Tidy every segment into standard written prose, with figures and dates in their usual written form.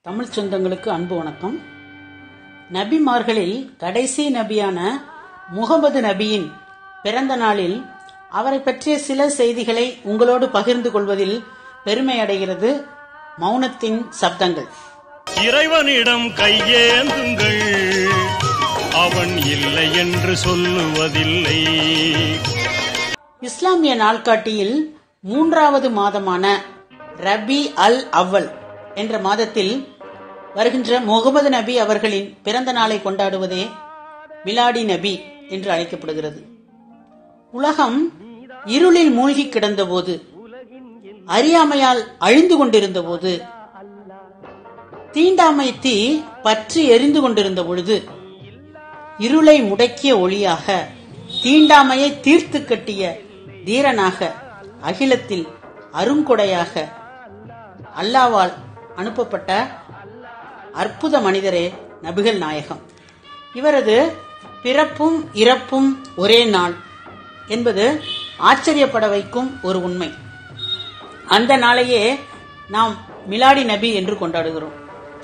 தமிழ் சொந்தங்களுக்கு அன்பு வணக்கம். நபிமார்களில் கடைசி நபியான முகமது நபியின் பிறந்த நாளில் அவரை பற்றிய சில செய்திகளை உங்களோடு பகிர்ந்து கொள்வதில் பெருமை அடைகிறது மௌனத்தின் சப்தங்கள். இறைவனிடம் கையேந்துங்கள், அவன் இல்லை என்று சொல்லுவதில்லை. இஸ்லாமிய நாள்காட்டியில் 3வது மாதமான ரபி அல் அவ்வல் என்ற மாதத்தில் வருகின்ற முகமது நபி அவர்களின் பிறந்த நாளை கொண்டாடுவதே மிலாடி நபி என்று அழைக்கப்படுகிறது. உலகம் இருளில் மூழ்கி கிடந்த போது, அறியாமையால் அழிந்து கொண்டிருந்த போது, தீண்டாமை தீ பற்றி எரிந்து கொண்டிருந்த பொழுது, இருளை முடக்கிய ஒளியாக, தீண்டாமையை தீர்த்து கட்டிய தீரனாக, அகிலத்தில் அருங்கொடையாக அல்லாஹ்வால் அனுப்பப்பட்ட அற்புத மனிதரே நபிகள் நாயகம். இவரது பிறப்பும் இறப்பும் ஒரே நாள் என்பது ஆச்சரியப்பட வைக்கும் ஒரு உண்மை. அந்த நாளையே நாம் மிலாடி நபி என்று கொண்டாடுகிறோம்.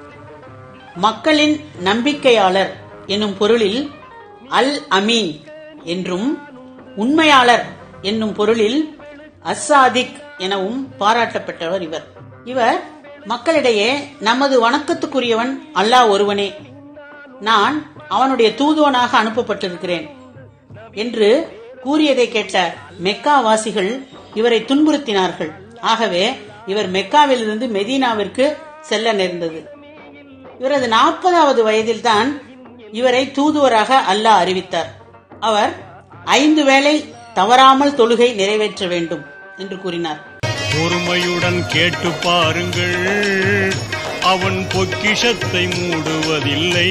மக்களின் நம்பிக்கையாளர் என்னும் பொருளில் அல் அமீன் என்றும், உண்மையாளர் என்னும் பொருளில் அஸ்ஸாதிக் எனவும் பாராட்டப்பட்டவர் இவர். இவர் மக்களிடையே நமது வணக்கத்துக்குரியவன் அல்லாஹ் ஒருவனே, நான் அவனுடைய தூதுவனாக அனுப்பப்பட்டிருக்கிறேன் என்று கூறியதை கேட்ட மெக்கா வாசிகள் இவரை துன்புறுத்தினார்கள். ஆகவே இவர் மெக்காவிலிருந்து மெதீனாவிற்கு செல்ல நேர்ந்தது. இவரது 40வது வயதில்தான் இவரை தூதுவராக அல்லாஹ் அறிவித்தார். அவர் 5 வேளை தவறாமல் தொழுகை நிறைவேற்ற வேண்டும் என்று கூறினார். பொறுமையுடன் கேட்டு பாருங்கள், அவன் பொக்கிஷத்தை மூடுவதில்லை.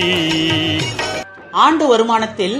ஆண்டு வருமானத்தில்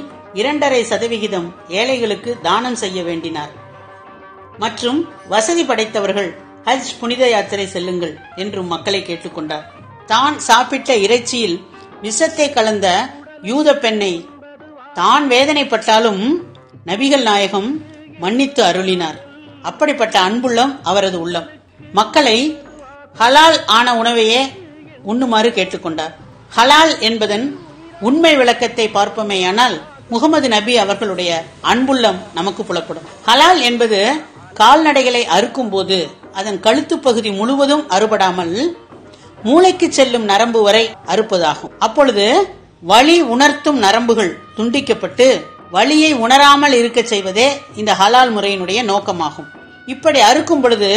2.5% ஏழைகளுக்கு தானம் செய்ய வேண்டினார். மற்றும் வசதி படைத்தவர்கள் ஹஜ் புனித யாத்திரை செல்லுங்கள் என்றும் மக்களை கேட்டுக்கொண்டார். தான் சாப்பிட்ட இறைச்சியில் விஷத்தை கலந்த யூத பெண்ணை தான் வேதனைப்பட்டாலும் நபிகள் நாயகம் மன்னித்து அருளினார். அப்படிப்பட்ட அன்புள்ளம் அவரது உள்ளம். மக்களை ஹலால் ஆன உணவையே உண்ணுமாறு கேட்டுக்கொண்டார். ஹலால் என்பதன் உண்மை விளக்கத்தை பார்ப்போமேயானால் முகமது நபி அவர்களுடைய அன்புள்ளம் நமக்கு புலப்படும். ஹலால் என்பது கால்நடைகளை அறுக்கும் போது அதன் கழுத்து பகுதி முழுவதும் அறுபடாமல் மூளைக்கு செல்லும் நரம்பு வரை அறுப்பதாகும். அப்பொழுது வலி உணர்த்தும் நரம்புகள் துண்டிக்கப்பட்டு வலியை உணராமல் இருக்க செய்வதே இந்த ஹலால் முறையினுடைய நோக்கமாகும். இப்படி அறுக்கும் பொழுது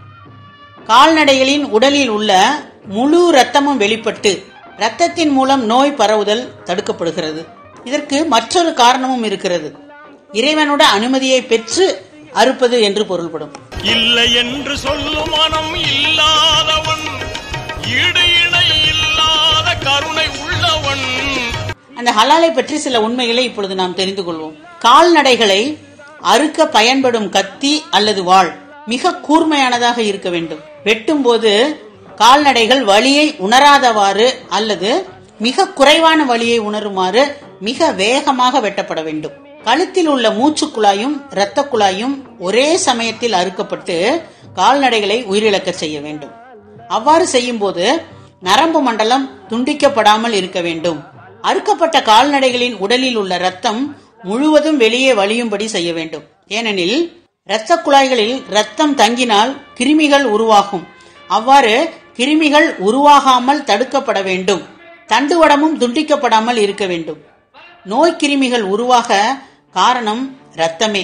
கால்நடைகளின் உடலில் உள்ள முழு இரத்தமும் வெளிப்பட்டு இரத்தத்தின் மூலம் நோய் பரவுதல் தடுக்கப்படுகிறது. இதற்கு மற்றொரு காரணமும் இருக்கிறது. இறைவனோட அனுமதியை பெற்று அறுப்பது என்று பொருள்படும். இல்லை என்று சொல்லும் மனம் இல்லாதவன், ஈடு இணை இல்லாத கருணை உள்ளவன். அந்த ஹலாலை பற்றி சில உண்மைகளை இப்பொழுது நாம் தெரிந்து கொள்வோம். கால்நடைகளை அறுக்க பயன்படும் கத்தி அல்லது வாள் மிக கூர்மையானதாக இருக்க வேண்டும். வெட்டும் போது கால்நடைகள் வலியை உணராதவாறு அல்லது மிக குறைவான வலியை உணருமாறு மிக வேகமாக வெட்டப்பட வேண்டும். கழுத்தில் உள்ள மூச்சு குழாயும் இரத்த குழாயும் ஒரே சமயத்தில் அறுக்கப்பட்டு கால்நடைகளை உயிரிழக்க செய்ய வேண்டும். அவ்வாறு செய்யும் போது நரம்பு மண்டலம் துண்டிக்கப்படாமல் இருக்க வேண்டும். அறுக்கப்பட்ட கால்நடைகளின் உடலில் உள்ள இரத்தம் முழுவதும் வெளியே வழியும்படி செய்ய வேண்டும். ஏனெனில் இரத்த குழாய்களில் இரத்தம் தங்கினால் கிருமிகள் உருவாகும். அவ்வாறு கிருமிகள் உருவாகாமல் தடுக்கப்பட வேண்டும். தண்டுவடமும் துண்டிக்கப்படாமல் இருக்க வேண்டும். நோய் கிருமிகள் உருவாக காரணம் இரத்தமே.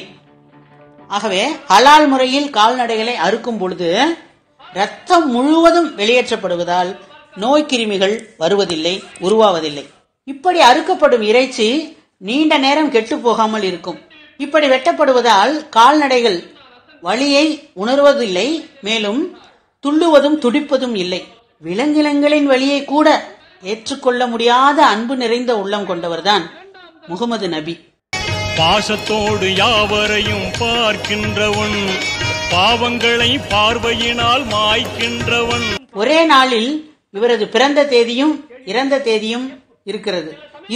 ஆகவே ஹலால் முறையில் கால்நடைகளை அறுக்கும் பொழுது இரத்தம் முழுவதும் வெளியேற்றப்படுவதால் நோய் கிருமிகள் வருவதில்லை, உருவாவதில்லை. இப்படி அறுக்கப்படும் இறைச்சி நீண்ட நேரம் கெட்டு போகாமல் இருக்கும். இப்படி வெட்டப்படுவதால் கால்நடைகள் வலியை உணர்வதில்லை, மேலும் துள்ளுவதும் துடிப்பதும் இல்லை. விலங்கினங்களின் வலியை கூட ஏற்றுக்கொள்ள முடியாத அன்பு நிறைந்த உள்ளம் கொண்டவர்தான் முகமது நபி. பாசத்தோடு யாவரையும் பார்க்கின்றவன், பாவங்களை பார்வையினால் மாய்க்கின்றவன். ஒரே நாளில் இவரது பிறந்த தேதியும் இறந்த தேதியும் இருக்கிறது.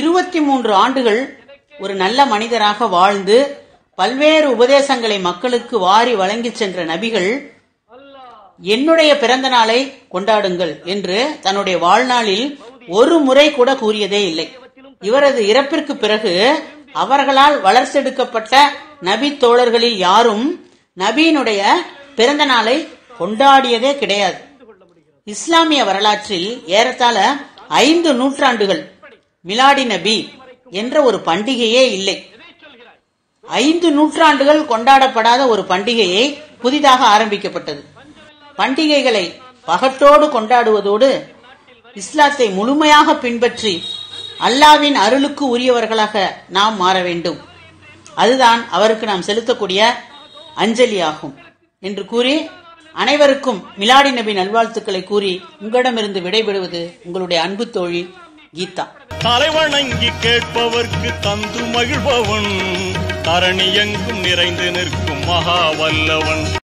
23 ஆண்டுகள் ஒரு நல்ல மனிதராக வாழ்ந்து பல்வேறு உபதேசங்களை மக்களுக்கு வாரி வழங்கி சென்ற நபிகள் என்னுடைய பிறந்த நாளை கொண்டாடுங்கள் என்று தன்னுடைய வாழ்நாளில் ஒரு முறை கூட கூறியதே இல்லை. இவரது இறப்பிற்கு பிறகு அவர்களால் வளர்த்தெடுக்கப்பட்ட நபி தோழர்களில் யாரும் நபியினுடைய பிறந்த நாளை கொண்டாடியதே கிடையாது. இஸ்லாமிய வரலாற்றில் ஏறத்தாழ 5 நூற்றாண்டுகள் மிலாடி நபி என்ற ஒரு பண்டிகையே இல்லை. 5 நூற்றாண்டுகள் கொண்டாடப்படாத ஒரு பண்டிகையை புதிதாக ஆரம்பிக்கப்பட்டது. பண்டிகைகளை பகட்டோடு கொண்டாடுவதோடு இஸ்லாத்தை முழுமையாக பின்பற்றி அல்லாவின் அருளுக்கு உரியவர்களாக நாம் மாற வேண்டும். அதுதான் அவருக்கு நாம் செலுத்தக்கூடிய அஞ்சலி ஆகும் என்று கூறி அனைவருக்கும் மிலாடி நபி நல்வாழ்த்துக்களை கூறி உங்களிடமிருந்து விடைபெறுவது உங்களுடைய அன்பு தோழி கீதா. தலைவணங்கி கேட்பவர்க்கு தந்து மகிழ்பவன், தரணி எங்கும் நிறைந்து நிற்கும் மகா வல்லவன்.